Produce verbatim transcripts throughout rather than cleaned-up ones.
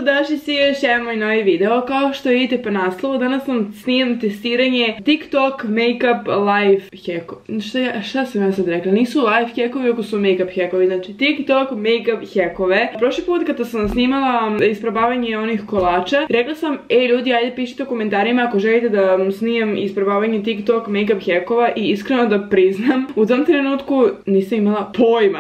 dobrodošli svi još jedan moj novi video. Kao što vidite po naslovu, danas vam snimam testiranje TikTok Makeup Life hackovi. Šta, šta sam ja sad rekla? Nisu life hackovi, ako su makeup hackovi. Znači TikTok Makeup hackove. Prošli put kada sam snimala isprobavanje onih kolača, rekla sam, ej ljudi, ajde pišite u komentarima ako želite da vam snimam isprobavanje TikTok Makeup hackova, i iskreno da priznam, u tom trenutku nisam imala pojma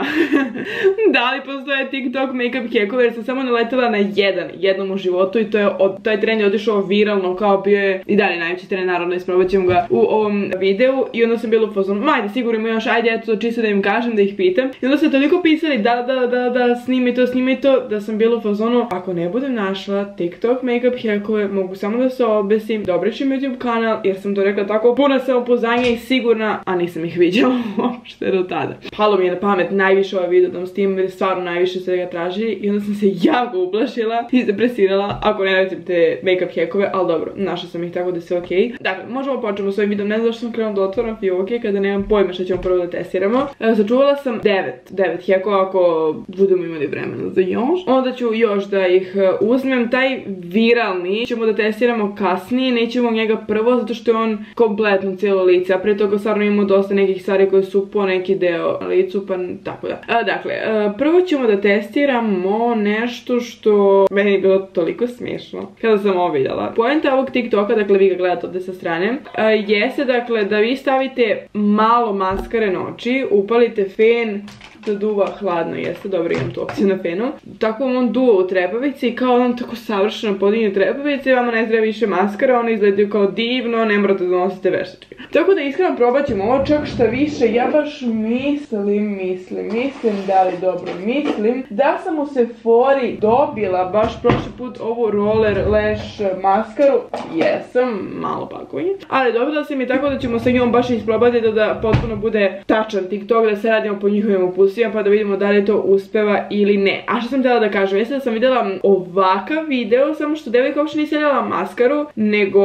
da li postoje TikTok Makeup hackovi, jer sam samo naletela na jedan, jednom u životu, i to je, od, taj trend je otišao viralno, kao bio je i dalje najveći trend, naravno isprobat ćemo ga u ovom videu. I onda sam bila u fazonu, majde sigurno ima još, ajde eto čisto da im kažem, da ih pitam. I onda su toliko pisali da da da da snimi to, snimi to, da sam bila u fazonu, ako ne budem našla TikTok Makeup hackove, mogu samo da se obesim, da obrišim YouTube kanal, jer sam to rekla tako puna samopouzdanja i sigurna, a nisam ih vidjela uopšte do tada. Palo mi je na pamet najviše ovaj video da vam snimam, jer stvarno najviše se ga tražili, i onda sam se jako uplašila i zapresirala ako ne nađem te makeup hackove, ali dobro, našla sam ih tako da se okej. Dakle, možemo počnemo s ovim videom, ne znam zašto sam krenula da otvaram fioke kada nemam pojma što ćemo prvo da testiramo. Sačuvala sam devet, devet hackova, ako budemo imali vremena za još. Onda ću još da ih uzmem. Taj viralni ćemo da testiramo kasnije, nećemo njega prvo zato što je on kompletno cijelo lice, a pre toga stvarno imamo dosta nekih stvari koje su po neki deo na licu, pa tako da. A, dakle, a, prvo ćemo da testiramo nešto što meni je bilo toliko smiješno kada sam ovo vidjela. Poenta ovog TikToka, dakle vi ga gledate ovdje sa strane, a, jeste dakle da vi stavite malo maskare na oči, upalite fen da duva hladno, jeste, dobro, imam tu opciju na fenu. Tako on duva u trepavici i kao on tako savršeno podigne trepavice, vama ne treba više maskara, one izgledaju kao divno, ne morate da nosite veštačke. Tako da iskreno probat ćemo ovo, čak šta više, ja baš mislim, mislim, mislim, da li dobro mislim, da sam u Sephori dobila baš prošli put ovu Roller Lash maskaru, jesam, malo pakovanje, ali dobila sam je, tako da ćemo sa njom baš isprobati da, da potpuno bude tačan TikTok, da se radimo po njihovim upusima, pa da vidimo da li to uspeva ili ne. A što sam htjela da kažem, jeste da sam vidjela ovakav video, samo što devojka uopšte nije stavljala maskaru, nego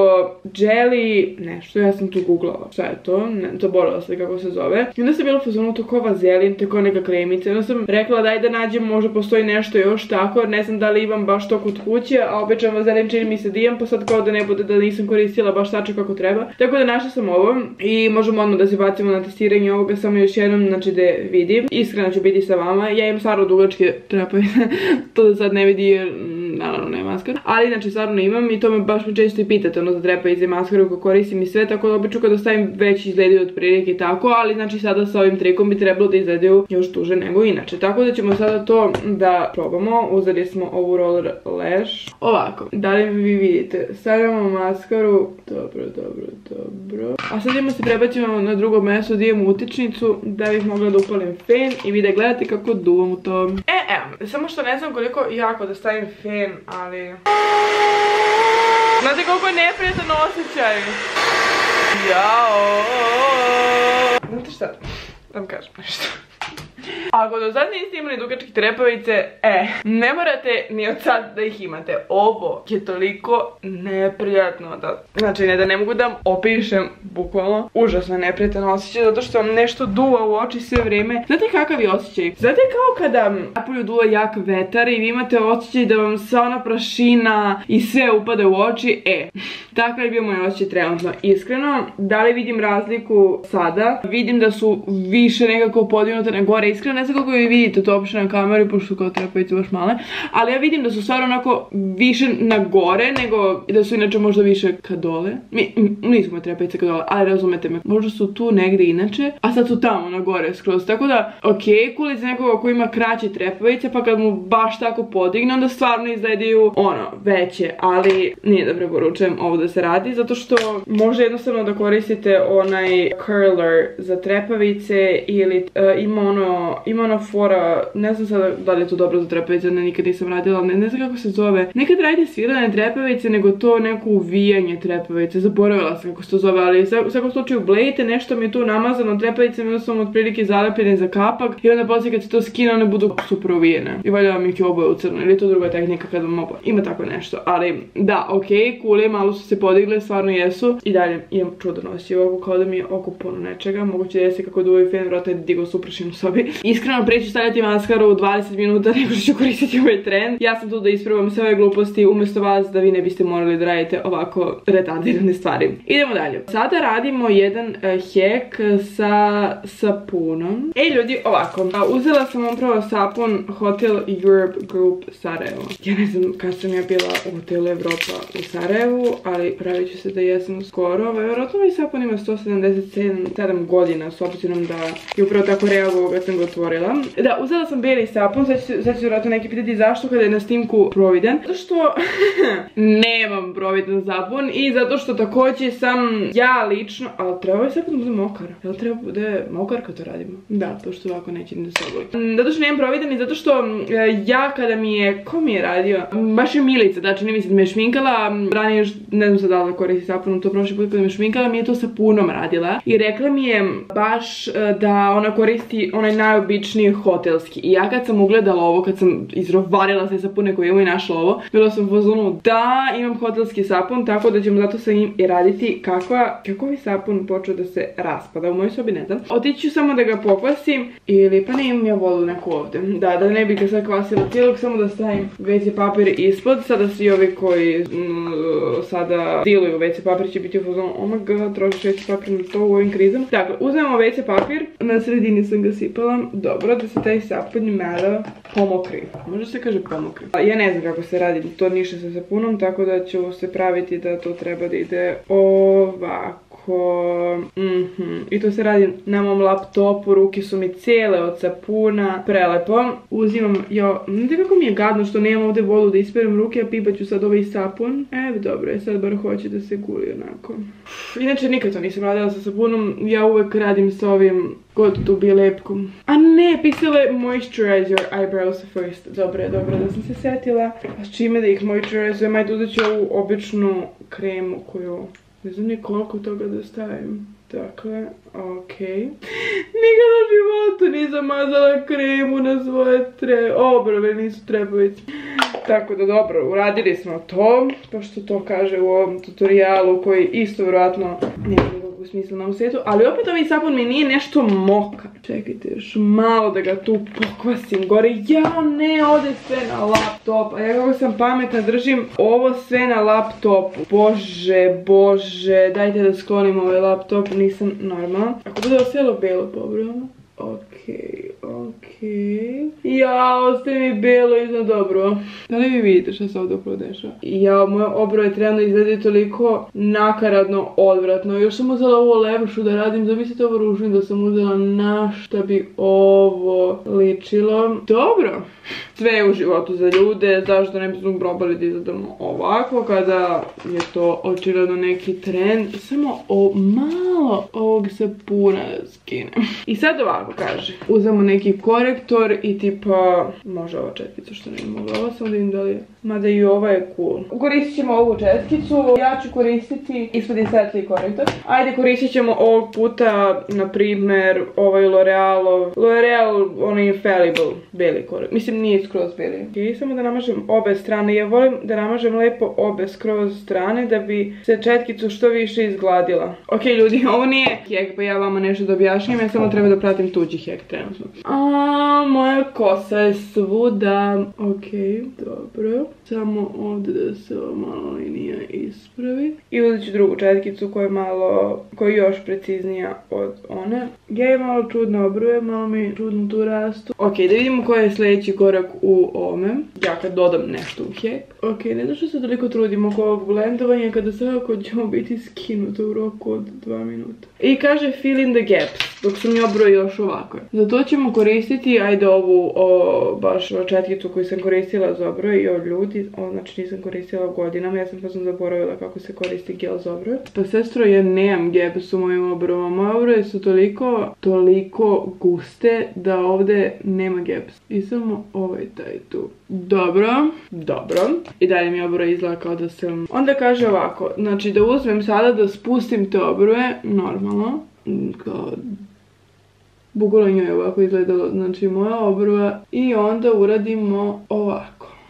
jelly, nešto, ja sam tu googlala šta je to, ne, to borila se kako se zove. I onda sam bila u fazonu to kao vazelin, to kao neka kremica, i onda sam rekla daj da nađem, možda postoji nešto još tako, jer ne znam da li imam baš to kod kuće, a običan vazelin čini mi se da imam, pa sad kao da ne bude da nisam koristila baš tačno kako treba. Tako da našla sam ovo i možemo odmah da se bacimo na testiranje ovoga samo još jednom, znači da vidim. Iskreno ću biti sa vama, ja imam stvarno dugačke trepavice, to da sad ne vidi jer naravno ne maskar, ali znači stvarno imam i to me baš me često i pitate ono za trepavice i maskaru kako koristim i sve, tako da obično kada stavim već izgledaju od prilike i tako, ali znači sada sa ovim trikom bi trebalo da izgledaju još duže nego inače, tako da ćemo sada to da probamo. Uzeli smo ovu Roller Lash, ovako, da li vi vidite, stavljamo maskaru, dobro, dobro, dobro, a sad idemo se prebacimo na drugo mesto gdje imam utičnicu da bih mogla da upalim fen i vi da gledate kako duvam u to. E, evo, samo što ne znam koliko jako da stavim fen, ali znate koliko je neprijatan osjećaj. Jao. Znate šta? Da vam kažem nešto. Ako do sad niste imali dugačke trepavice, e, ne morate ni od sad da ih imate. Ovo je toliko neprijatno da, znači ne da ne mogu da vam opišem, bukvalno, užasno neprijatan osjećaj, zato što vam nešto duva u oči sve vrijeme. Znate kakav je osjećaj? Znate kao kada napolju duva jak vetar i vi imate osjećaj da vam sva ona prašina i sve upada u oči, e, takav je bio moj osjećaj trenutno. Iskreno, da li vidim razliku sada? Vidim da su više nekako podignute na gore. Iskreno ne znam kako vi vidite to uopšte na kameri, pošto kao trepavice baš male, ali ja vidim da su stvarno onako više na gore, nego da su inače možda više ka dole. Mi, nisu moje trepavice ka dole, ali razumete me, možda su tu negdje inače, a sad su tamo na gore skroz, tako da, ok, cool za nekoga ko ima kraće trepavice, pa kad mu baš tako podigne, onda stvarno izgledaju, ono, veće, ali nije da preporučujem ovo da se radi, zato što može jednostavno da koristite onaj curler za trepavice, ili uh, ima ono, ima ona fora, ne znam sada da li je to dobro za trepavice, ne, nikad nisam radila, ne, ne znam kako se zove. Nekad radite svirane trepavice, nego to neko uvijanje trepavice, zaboravila sam kako se to zove, ali u svakom slučaju blejite, nešto mi je tu namazano trepavicama, onda sam otprilike zalepljene za kapak i onda poslije kad se to skine, one budu super uvijene. I valjda vam ih je oboje u crno, ili je to druga tehnika kad vam oboje. Ima tako nešto, ali da, ok, cool je, malo su se podigle, stvarno jesu. I dalje imam čudo nosi ovako, kao da mi je oko puno nečega, moguće da jeste kako duvaj fen, vrata je digao su prašinu u sobi. iskreno preći stavljati maskaru u dvadeset minuta nego što ću koristiti ovaj trend. Ja sam tu da ispravam sve ove gluposti umjesto vas da vi ne biste morali da radite ovako retardirane stvari. Idemo dalje. Sada radimo jedan uh, hack sa sapunom. Ej ljudi, ovako. Uh, uzela sam upravo sapun Hotel Europe Group Sarajevo. Ja ne znam kad sam ja bila u Hotelu Evropa u Sarajevu, ali pravit ću se da jesam skoro. Vjerojatno ovaj sapun ima sto sedamdeset sedam godina, s obzirom da je upravo tako reagovao kad sam ga otvorila. Da, uzela sam bijeli sapun, sad ću, sad ću vjerojatno neki pitati zašto kada je na snimku providan. Zato što nemam providan sapun i zato što također sam ja lično, ali treba ovaj sapun da bude mokar. Jel treba bude mokar kad to radimo? Da, to što ovako neće ni da se oboli. Zato što nemam providan i zato što ja kada mi je, ko mi je radio? Baš je Milica, da čini mi se da me je šminkala, ranije još ne znam sad da li koristi sapun, to prošli put kada me šminkala mi je to sapunom radila i rekla mi je baš da ona koristi onaj najobičniji hotelski i ja kad sam ugledala ovo, kad sam izrovarila sve sapune koje imaju i našla ovo, bila sam u fazonu da imam hotelski sapun, tako da ćemo zato sa njim i raditi kakva, kako bi sapun počeo da se raspada u mojoj sobi, ne znam. Otići ću samo da ga pokvasim ili pa ne imam ja vodu neku ovdje, da, da ne bih ga sad kvasila cijelog, samo da stavim ve ce papir ispod, sada svi ovi koji mm, sada diluju ve ce papir će biti u fazonu oh my god, trošiš ve ce papir na to u ovim krizama. Dakle, uzmemo ve ce papir, na sredini sam ga sipala, dobro, da se taj sapun malo pomokri. Može se kaže pomokri. Ja ne znam kako se radi to ništa sa sapunom, tako da ću se praviti da to treba da ide ovako. Mm-hmm. I to se radi na mom laptopu, ruke su mi cijele od sapuna, prelepo. Uzimam, jo, znate kako mi je gadno što nemam ovdje vodu da isperem ruke, a pipat ću sad ovaj sapun. Evo dobro je, sad bar hoće da se guli onako. Inače nikad to nisam radila sa sapunom, ja uvek radim sa ovim god tu bi lepkom. A ne, pisale moisturize your eyebrows first. Dobro je, dobro da sam se setila. A s čime da ih moisturizujem, ajde uzet ću ovu običnu kremu koju ne znam ni koliko toga da stavim. Dakle, okej. Nikada u životu nisam mazala kremu na svoje tre... obrve, nisu trepavice. Tako da dobro, uradili smo to, pošto to kaže u ovom tutorijalu koji isto vjerojatno nema nikakvog smisla na ovom svijetu, ali opet ovaj sapun mi nije nešto mokar. Čekajte još malo da ga tu pokvasim gore. Ja ne, ode sve na laptop, a ja kako sam pametna držim ovo sve na laptopu. Bože, bože, dajte da sklonim ovaj laptop, nisam normalna. Ako bude osjelo belo pobrojamo. Okej, okej. Ja, ostaje mi belo iznad dobro. Da li vi vidite što se ovdje upravo dešava? Ja, moje obroje trenutno izgleda toliko nakaradno, odvratno. Još sam uzela ovo lepšu da radim, zamislite ovo ružno da sam uzela na šta bi ovo ličilo. Dobro. Sve je u životu za ljude, zašto ne bismo probali da izgledamo ovako kada je to očigledno neki trend. Samo o malo ovog sapuna da skinem. I sad ovako kaže, uzmemo neki korektor i tipa, može ova četkica što ne mogla, ovo sam da im da li je, mada i ova je cool. Koristit ćemo ovu četkicu, ja ću koristiti ispod i svetli korektor. Ajde, koristit ćemo ovog puta, na primjer, ovaj L'Orealov, L'Oreal, onaj Infallible, beli korektor, mislim nije skroz beli. I samo da namažem obe strane, ja volim da namažem lepo obe skroz strane da bi se četkicu što više izgladila. Ok ljudi, ovo nije hack, pa ja vama nešto da objašnjam, ja samo treba da pratim tuđi hack trenutno. A moja kosa je svuda. Ok, dobro. Samo ovdje da se ova malo linija ispravi. I uzet ću drugu četkicu koja je malo, koja je još preciznija od one. Ja imam malo čudne obrve, malo mi čudno tu rastu. Ok, da vidimo koji je sljedeći korak u ovome. Ja kad dodam nešto u hack. Ok, ne znam što se toliko trudim oko ovog blendovanja kada svakako ćemo biti skinuto u roku od dva minuta. I kaže fill in the gaps, dok su mi obroje još ovako. Zato ćemo koristiti, ajde ovu, o, baš četkicu koju sam koristila za obroje i od ljudi, o, znači nisam koristila godinama, ja sam pa sam zaboravila kako se koristi gel za obroje. Pa sestro, ja nemam gaps u mojim obrojama, moje obroje su toliko, toliko guste da ovdje nema gaps. I samo ovaj taj tu. Dobro, dobro. I dalje mi obroje izgleda kao da sam... Onda kaže ovako, znači da uzmem sada da spustim te obroje, normalno, kao... Bukvalno je ovako izgledalo, znači moja obruja i onda uradimo ovako.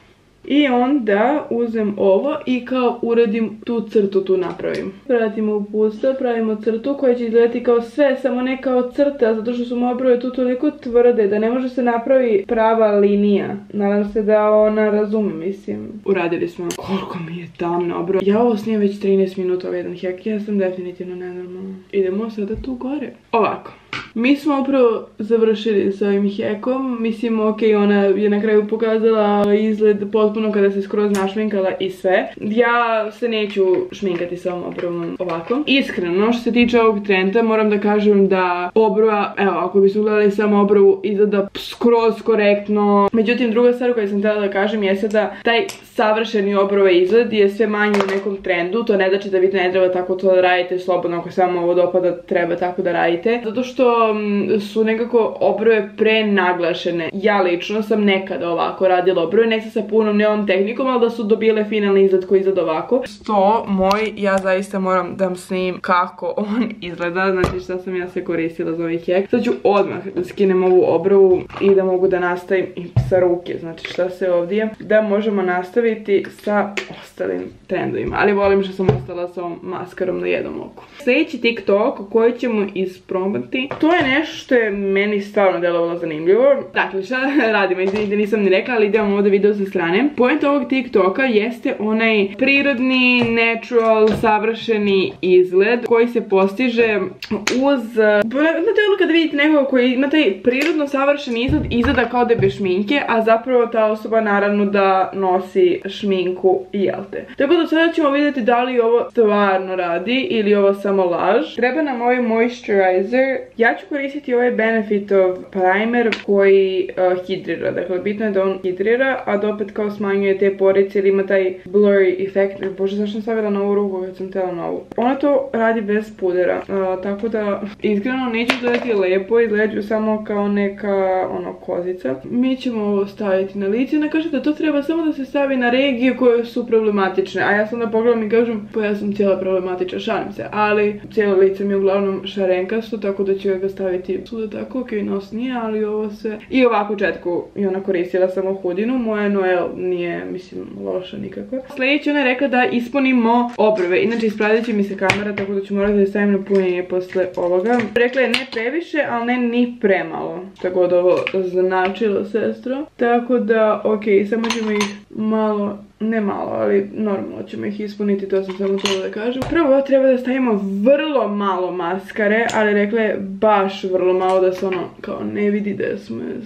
I onda uzem ovo i kao uradim tu crtu, tu napravim. Vratimo u pusto, pravimo crtu koja će izgledati kao sve, samo ne kao crta, zato što su moje obrve tu toliko tvrde da ne može se napravi prava linija. Nadam se da ona razume, mislim. Uradili smo. Koliko mi je tamno obrve. Ja ovo snijem već trinaest minuta ovaj jedan hek, ja sam definitivno nenormalna. Idemo sada tu gore. Ovako. Mi smo upravo završili s ovim hekom, mislim ok, ona je na kraju pokazala izgled potpuno kada se skroz našminkala i sve. Ja se neću šminkati sa ovom obrvom ovako. Iskreno, što se tiče ovog trenda, moram da kažem da obrva, evo, ako bi su gledali samo obrvu, izgleda skroz korektno. Međutim, druga stvar koju sam htjela da kažem jeste da taj savršeni obrove izgled je sve manje u nekom trendu. To ne znači da vi ne treba tako to da radite slobodno, ako samo ovo dopada treba tako da radite. Zato što su nekako obrve prenaglašene. Ja lično sam nekada ovako radila obrve, ne sa punom neom tehnikom, ali da su dobile finalni izgled koji izgleda ovako. Sto moj, ja zaista moram da vam snim kako on izgleda, znači šta sam ja sve koristila za ovaj hek. Sad ću odmah da skinem ovu obrvu i da mogu da nastavim i sa ruke, znači šta se ovdje, da možemo nastaviti sa ostalim trendovima, ali volim što sam ostala sa ovom maskarom na jednom oku. Sljedeći TikTok koji ćemo isprobati, to je nešto što je meni stvarno delovalo zanimljivo. Dakle, šta radimo, izvinite, nisam ni rekla, ali idemo ovdje video sa strane. Point ovog TikToka jeste onaj prirodni, natural, savršeni izgled koji se postiže uz... Znate ono kada vidite nekoga koji ima taj prirodno savršen izgled, izgleda kao da je bez šminke, a zapravo ta osoba naravno da nosi šminku, jel te? Tako da sada ćemo vidjeti da li ovo stvarno radi ili ovo samo laž. Treba nam ovaj moisturizer. Ja ću koristiti ovaj Benefitov primer koji uh, hidrira. Dakle, bitno je da on hidrira, a da opet kao smanjuje te porice ili ima taj blurry efekt. Bože, zašto sam stavila na ovu ruku kad sam htjela na ovu? Ona to radi bez pudera, uh, tako da iskreno neću izgledati lepo, izgledaju samo kao neka ono kozica. Mi ćemo ovo staviti na lice. Ona kaže da to treba samo da se stavi na regije koje su problematične, a ja sam da pogledam i kažem pa ja sam cijela problematična, šalim se, ali cijelo lice mi je uglavnom šarenkasto, tako da ću ga staviti svuda tako, ok, nos nije, ali ovo sve. I ovakvu četku i ona koristila samo hudinu, moja Noel nije, mislim, loša nikako. Sljedeće ona je rekla da ispunimo obrve, inače ispravit će mi se kamera, tako da ću morati da stavim na punjenje posle ovoga. Rekla je ne previše, ali ne ni premalo, tako da ovo značilo, sestro. Tako da, ok, samo ćemo ih malo... Ne malo, ali normalno ćemo ih ispuniti, to sam samo htjela da kažem. Prvo treba da stavimo vrlo malo maskare, ali rekla je baš vrlo malo da se ono kao ne vidi da smo je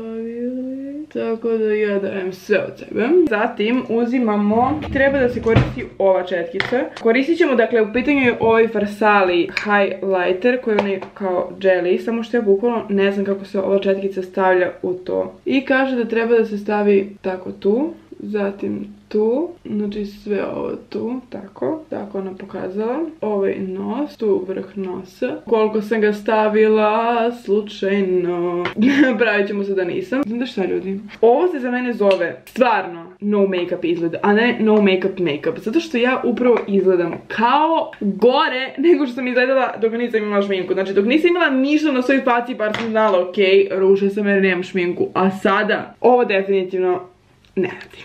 stavili. Tako da ja dajem sve od sebe. Zatim uzimamo, treba da se koristi ova četkica. Koristit ćemo, dakle, u pitanju je ovaj Farsali highlighter koji je onaj kao jelly, samo što ja bukvalno ne znam kako se ova četkica stavlja u to. I kaže da treba da se stavi tako tu. Zatim tu, znači sve ovo tu, tako, tako ona pokazala. Ovaj nos, tu vrh nosa. Koliko sam ga stavila, slučajno. Pravit ćemo se da nisam. Znate šta ljudi? Ovo se za mene zove stvarno no make-up izgled, a ne no make-up make-up. Zato što ja upravo izgledam kao gore nego što sam izgledala dok nisam imala šminku. Znači dok nisam imala ništa na svojoj faci, bar sam znala, ok, ruže sam jer nemam šminku. A sada, ovo definitivno ne radim.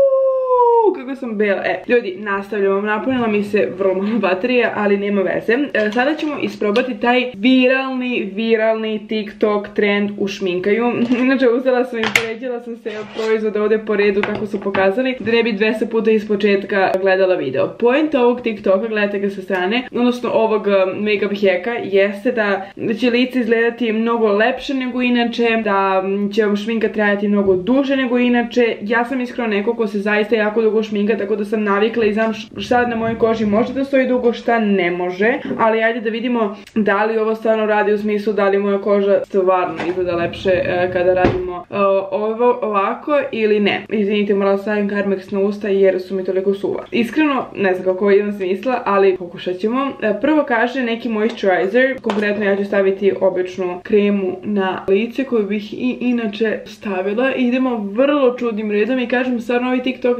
Uuuu, kako sam bela. E, ljudi, nastavljamo. Napunila mi se vrlo malo baterija, ali nema veze. E, sada ćemo isprobati taj viralni, viralni TikTok trend u šminkaju. Inače, uzela sam i poređila sam se od proizvoda ovdje po redu kako su pokazali, da ne bi dvesta puta iz početka gledala video. Point ovog TikToka, gledajte ga sa strane, odnosno ovog make-up heka, jeste da će lice izgledati mnogo lepše nego inače, da će vam šminka trajati mnogo duže nego inače. Ja sam iskreno neko ko se zaista jako dugo šminka, tako da sam navikla i znam šta na mojoj koži može da stoji dugo, šta ne može. Ali ajde da vidimo da li ovo stvarno radi, u smislu da li moja koža stvarno izgleda lepše e, kada radimo e, ovo ovako ili ne. Izvinite, morala stavim Carmex na usta jer su mi toliko suva. Iskreno, ne znam kako imam smisla, ali pokušat ćemo. E, prvo kaže neki moisturizer, konkretno ja ću staviti običnu kremu na lice koju bih i inače stavila. I idemo vrlo čudnim redom i kažem, stvarno ovaj TikTok trend je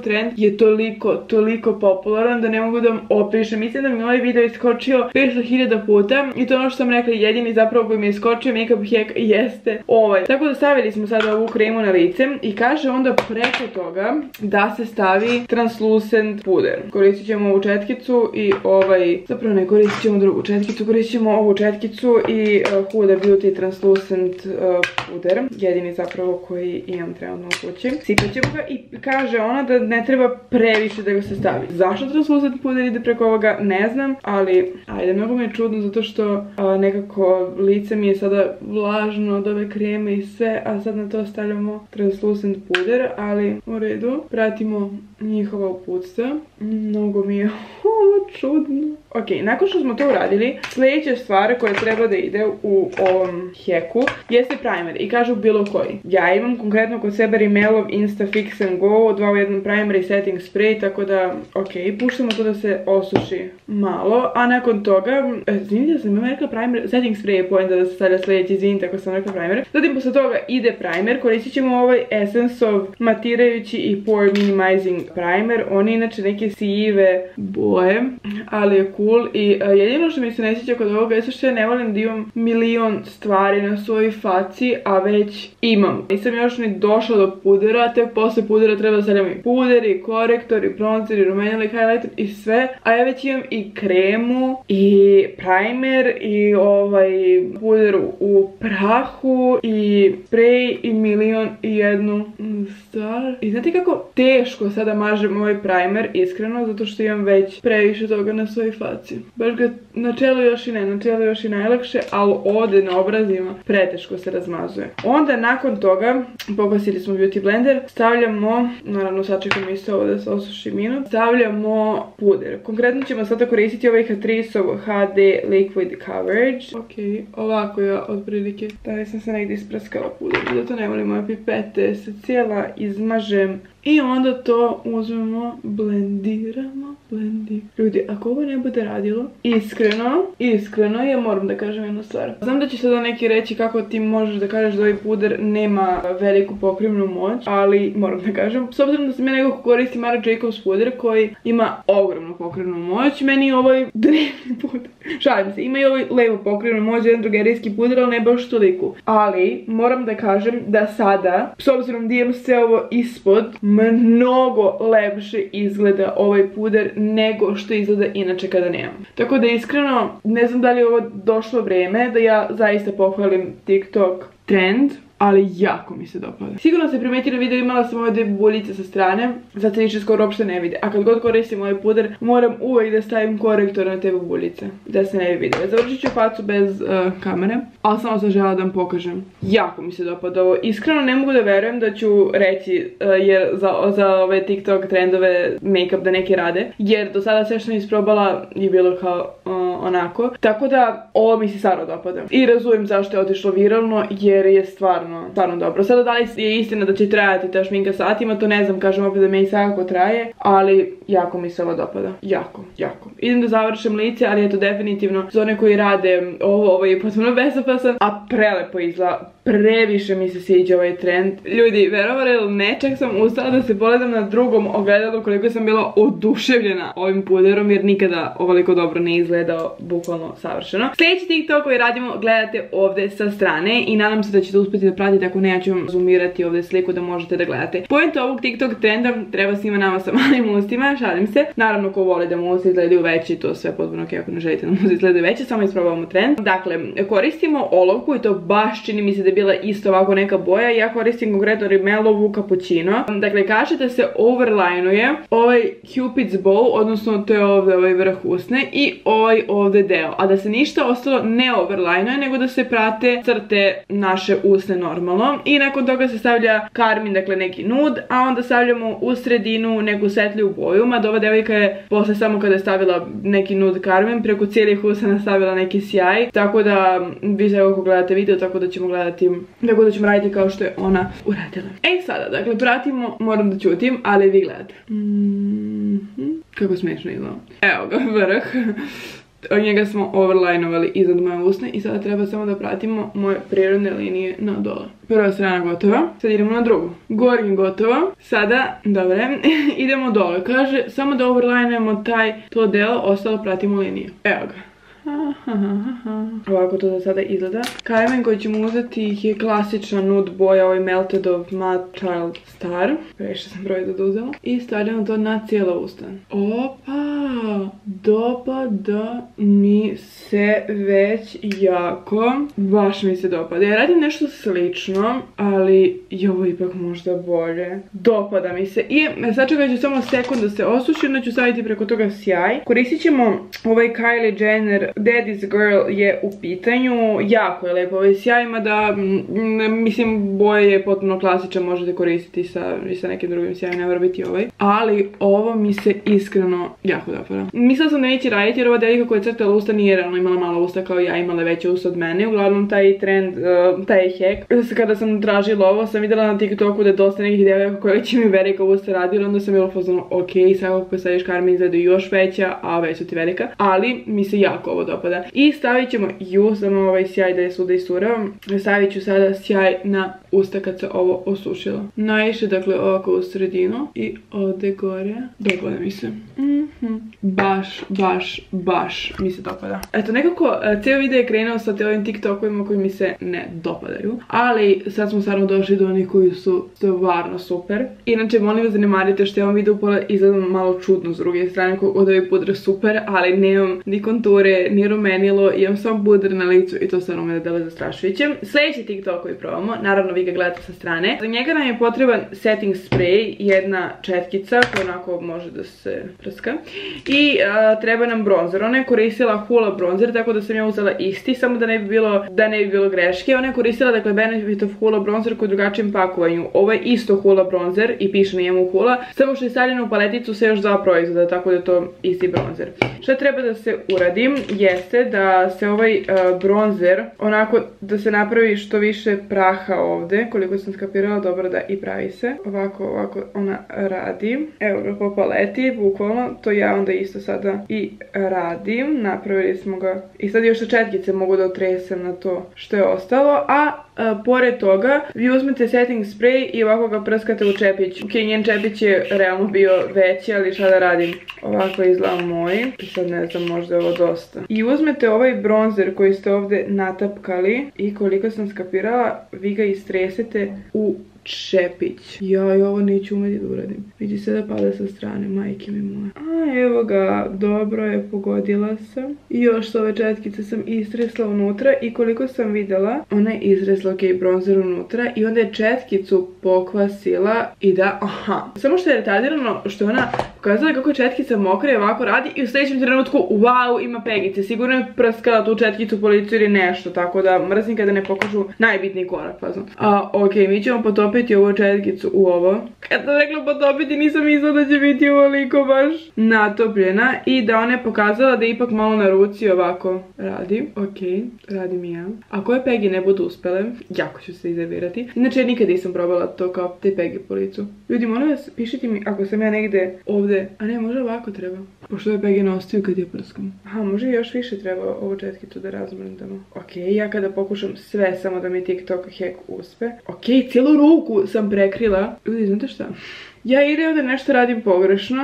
je toliko, toliko popularan da ne mogu da vam opišem. Mislim da mi ovaj video iskočio petsto hiljada puta i to ono što sam rekla, jedini zapravo koji mi je iskočio makeup hack jeste ovaj. Tako da stavili smo sada ovu kremu na lice i kaže onda preko toga da se stavi translucent puder. Koristit ćemo ovu četkicu i ovaj, zapravo ne koristit ćemo drugu četkicu, koristit ćemo ovu četkicu i uh, Huda Beauty translucent uh, puder, jedini zapravo koji imam trenutno u kući. Sipat ćemo ga i kaže ona da ne treba previše da ga se stavi. Zašto translucent puder ide preko ovoga, ne znam, ali ajde, mnogo mi je čudno zato što uh, nekako lice mi je sada vlažno od ove kreme i sve, a sad na to stavljamo translucent puder, ali u redu, pratimo njihova uputstva. Mnogo mi je ovo čudno. Ok, nakon što smo to uradili, sljedeća stvar koja treba da ide u ovom heku jeste primer i kažu bilo koji. Ja imam konkretno kod sebe Rimmelov Insta Fix and Go, dva u jednom primer i setting spray, tako da, ok, puštamo to da se osuši malo, a nakon toga, izvinite da sam imam rekla primer, setting spray je poenta da se stavlja sljedeći, izvinite ako sam rekla primer. Zatim posle toga ide primer, koristit ćemo ovaj Essenceov matirajući i pore minimizing primer, on je inače neke sive boje, ali je cool i uh, jedino što mi se ne sjeća kod ovoga je što ja ne volim da imam milion stvari na svojoj faci, a već imam. Nisam još ni došla do pudera, te posle pudera treba da stavljam i puder, i korektor, i bronzer, i rumenila, i highlighter, i sve, a ja već imam i kremu, i primer, i ovaj puder u prahu, i spray, i milion i jednu stvar. I znate kako teško sada mažem ovaj primer, iskreno, zato što imam već previše toga na svojoj faci. Baš ga na čelu još i ne, na čelu još i najlakše, ali ovdje na obrazima preteško se razmazuje. Onda nakon toga, pokosili smo Beauty Blender, stavljamo, naravno sačekamo isto ovo da se osuši minut, stavljamo puder. Konkretno ćemo sada koristiti ovaj Catriceov H D Liquid Coverage. Ok, ovako ja otprilike, da li sam se negdje ispraskala puder, zato ne volim moje pipete, se cijela izmažem. I onda to uzmemo, blendiramo, blendir. Ljudi, ako ovo ne bude radilo, iskreno, iskreno, ja moram da kažem jednu stvar. Znam da će sada neki reći kako ti možeš da kažeš da ovaj puder nema veliku pokrivnu moć, ali moram da kažem, s obzirom da sam ja nekako koristi Marc Jacobs puder koji ima ogromnu pokrivnu moć, meni je ovaj drevni puder. Šalim se, ima i ovaj levo pokrivnu moć, jedan drugerijski puder, ali ne baš toliko. Ali, moram da kažem da sada, s obzirom da imam sve ovo ispod, mnogo lepše izgleda ovaj puder nego što izgleda inače kada nemam. Tako da iskreno, ne znam da li je ovo došlo vrijeme da ja zaista pohvalim TikTok trend, ali jako mi se dopada. Sigurno ste primetili video, imala sam ove dve buljice sa strane, zato se više skoro uopšte ne vide. A kad god koristim ovaj puder, moram uvijek da stavim korektor na te buljice, da se ne vide. Završit ću facu bez uh, kamere, ali samo sam žela da vam pokažem. Jako mi se dopada ovo. Iskreno ne mogu da verujem da ću reći, uh, jer za, za ove TikTok trendove make-up da neke rade, jer do sada sve što sam isprobala je bilo kao uh, onako. Tako da, ovo mi se stvarno dopada. I razumijem zašto je otišlo viralno, jer je stvarno stvarno dobro. Sada da li je istina da će trajati ta šminka satima, to ne znam, kažem opet da meni svakako traje, ali jako mi se ovo dopada. Jako, jako. Idem da završim lice, ali eto definitivno za one koji rade ovo, ovo je potpuno bezopasan, a prelepo izgleda. Previše mi se sviđa ovaj trend. Ljudi, verovali ili ne, čak sam ustala da se pogledam na drugom ogledalu koliko sam bila oduševljena ovim puderom, jer nikada ovoliko dobro ne izgledao bukvalno savršeno. Sljedeći TikTok koji radimo gledate ovdje sa strane i nadam se da ćete uspjeti da pratite, ako ne ja ću vam zoomirati ovdje sliku da možete da gledate. Poenta ovog TikTok trenda treba svima nama sa malim ustima, šalim se. Naravno ko voli da mu usta izgledaju veći, to sve potpuno ok, ako ne želite da mu usta izgledaju veći, samo isprobavamo trend. Dakle, koristimo olovku i to baš čini mi se da je bila isto ovako neka boja. Ja koristim konkretno Rimmelovu Cappuccino. Dakle, kaže da se overlineuje ovaj Cupid's bow, odnosno to je ovdje ovaj vrh usne i ovaj ovdje deo. A da se ništa ostalo ne overlineuje, nego da se prate crte naše usne normalno. I nakon toga se stavlja karmin, dakle neki nude, a onda stavljamo u sredinu neku svetliju boju. Mada ova devojka je posle samo kada je stavila neki nude karmin, preko cijelih usana stavila neki sjaj. Tako da vi se ako gledate video, tako da ćemo gledati, tako da ćemo raditi kao što je ona uradila. E sada, dakle, pratimo, moram da ćutim, ali vi gledate. Mm-hmm. Kako smiješno izgleda. Evo ga, vrh. Od njega smo overlinovali iznad moje usne i sada treba samo da pratimo moje prirodne linije na dole. Prva strana gotova, sad idemo na drugu. Gornji gotovo, sada, dobre, idemo dole. Kaže, samo da overlinujemo taj, to delo, ostalo pratimo liniju. Evo ga. Ovako to za sada izgleda. Kamen koji ćemo uzeti je klasična nude boja, ovaj Melted of Mad Child Star. Previše sam broj da uzela. I stavljamo to na cijelo usta. Opa! Dopada mi se već jako. Baš mi se dopada. Ja radim nešto slično, ali je ovo ipak možda bolje. Dopada mi se. I sačekat ću samo sekund da se osuši, onda ću staviti preko toga sjaj. Koristit ćemo ovaj Kylie Jenner Daddy's Girl je u pitanju, jako je lepo ovaj sjaj, ima da, mislim, boje je potpuno klasičan, možete koristiti sa, i sa nekim drugim sjajem, ne mora biti ovaj. Ali ovo mi se iskreno jako dopada. Mislila sam da neće raditi jer ova devika koja je crtala usta nije realno imala mala usta kao ja, imala veće usta od mene. Uglavnom taj trend, uh, taj hack, kada sam tražila ovo, sam vidjela na TikToku da je dosta nekih devika koje već imaju velika usta radila, onda sam bila fazona, ok, sad ako staviš karme izgledaju još veća, a već su ti velika, ali mi se jako ovo dopada. I stavit ćemo ju, samo ovaj sjaj da je svuda isuravam. Stavit ću sada sjaj na usta kad se ovo osušilo. Najviše, dakle, ovako u sredinu i ovdje gore. Dopada mi se. Mm-hmm. Baš, baš, baš mi se dopada. Eto, nekako, cijel video je krenuo sa te ovim TikTokovima koji mi se ne dopadaju. Ali sad smo stvarno došli do onih koji su stvarno super. Inače, molim vas da ne marite što ja ovom videu pola izgledam malo čudno s druge strane, od ovih pudra super, ali nemam ni konture, ni rumenilo, imam samo pudr na licu i to stvarno me dele zastrašujuće. Sljedeći TikTok koji probamo, naravno vi ga gledate sa strane. Za njega nam je potreban setting spray, jedna četkica koja onako može da se prska. I uh, treba nam bronzer. Ona je koristila Hoola bronzer, tako da sam ja uzela isti, samo da ne bi bilo, da ne bi bilo greške. Ona je koristila, dakle, Benefit of Hoola bronzer koji je u drugačijem pakovanju. Ovo je isto Hoola bronzer i piše na njemu Hoola, samo što je stavljeno u paleticu sa još dva proizvoda, tako da je to isti bronzer. Šta treba da se uradim jeste da se ovaj uh, bronzer, onako da se napravi što više praha ovdje, koliko sam skapirala, dobro da i pravi se. Ovako, ovako ona radi. Evo ga po paleti, bukvalno, to ja onda isto sada i radim. Napravili smo ga. I sad još sa četkice mogu da otresem na to što je ostalo, a Uh, pored toga, vi uzmete setting spray i ovako ga prskate u čepić. Ok, njen čepić je realno bio veći, ali šta da radim? Ovako izgleda moj. I sad ne znam, možda je ovo dosta. I uzmete ovaj bronzer koji ste ovdje natapkali i koliko sam skapirala, vi ga istresete u čepić. Jaj, ovo neću umeti da uradim. Vidi se da pada sa strane, majke mi moje. A, evo ga, dobro je, pogodila sam. I još s ove četkice sam istresla unutra i koliko sam videla, ona je izresla, ok, bronzer unutra i onda je četkicu pokvasila i da, aha. Samo što je retardirano, što ona pokazala kako je četkica mokra i ovako radi i u sljedećem trenutku, wow, ima pegice. Sigurno je prskala tu četkicu po licu ili nešto, tako da mrzim kada ne pokažu najbitniji korak, fazno. A, ok, mi ćemo potopiti ovu četkicu u ovo. Kad sam rekla potopiti, nisam mislila da će biti ovoliko baš natopljena i da ona je pokazala da ipak malo na ruci ovako radi. Ok, radim i ja. Ako je pegi ne budu uspele, jako ću se izervirati. Inače, nikad nisam probala to kao te pegi po licu. Ljudi, molim vas, pišite mi ako sam ja negde ovde. A ne, možda ovako treba. Pošto ove pegi ne ostaju kad je prskam. Aha, može još više treba ovu četkicu da razmrndamo. Ok, ja kada pokušam sve samo da mi TikTok hack uspe. Ok, cijelu ruku sam prekrila. Ljudi, znate šta? Ja ili ovdje nešto radim pogrešno,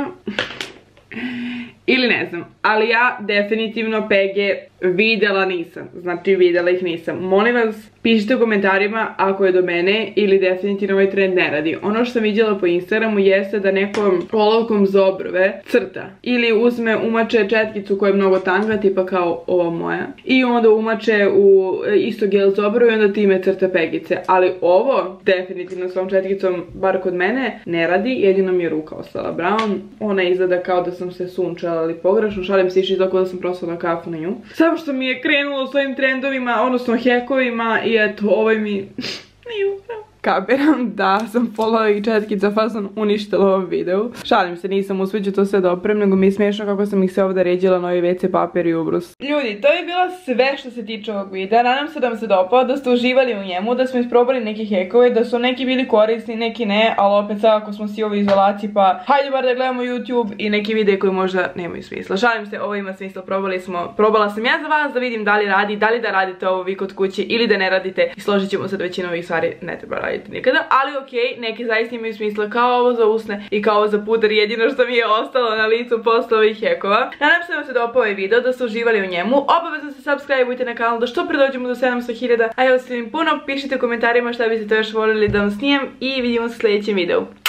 ili ne znam, ali ja definitivno pege vidjela nisam. Znači vidjela ih nisam. Molim vas, pišite u komentarima ako je do mene ili definitivno ovaj trend ne radi. Ono što sam vidjela po Instagramu jeste da nekom olovkom za obrve crta. Ili uzme, umače četkicu koja je mnogo tanka, tipa kao ova moja. I onda umače u isto gel za obrve i onda time crta pegice. Ali ovo, definitivno s ovom četkicom, bar kod mene, ne radi. Jedino mi je ruka ostala brown. Ona izgleda kao da sam se sunčala, ali pogrešno. Šalim se išli tako da sam prosila kafu na nju. Samo što mi je krenulo s ovim trendovima, odnosno hekovima i eto, ovaj mi nije upravo. kapiram da sam pola ovih četkica fason uništila u ovom videu. Šalim se, nisam, uspjeću to sve da oprem, nego mi je smiješno kako sam ih sve ovdje ređila na ovaj ve ce papir i ubrus. Ljudi, to je bilo sve što se tiče ovog videa. Nadam se da vam se dopao, da ste uživali u njemu, da smo isprobali neke hekove, da su neki bili korisni, neki ne, ali opet sad ako smo svi u izolaciji, pa hajde bar da gledamo YouTube i neki videi koji možda nemaju smisla. Šalim se, ovo ima smisla, probali smo, probala sam ja za vas da vidim da li radi, da li da radite ovo vi kod kuće ili da ne radite i složit ćemo se da većina ovih stvari ne treba raditi nikada, ali okej, neke zaista imaju smisla kao ovo za usne i kao ovo za puder, jedino što mi je ostalo na licu posle ovih hekova. Nadam se da vam se dopao ovaj video, da ste uživali u njemu, obavezno se subscribeujte na kanal da što pre dođemo do sedamsto hiljada, a ja vas vidim puno, pišite u komentarima šta biste to još voljeli da vam snijem i vidimo se u sljedećem videu.